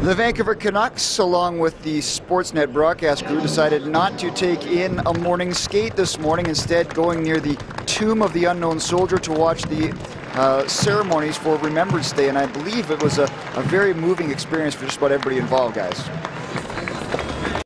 The Vancouver Canucks, along with the Sportsnet broadcast crew, decided not to take in a morning skate this morning, instead going near the Tomb of the Unknown Soldier to watch the ceremonies for Remembrance Day, and I believe it was a very moving experience for just about everybody involved, guys.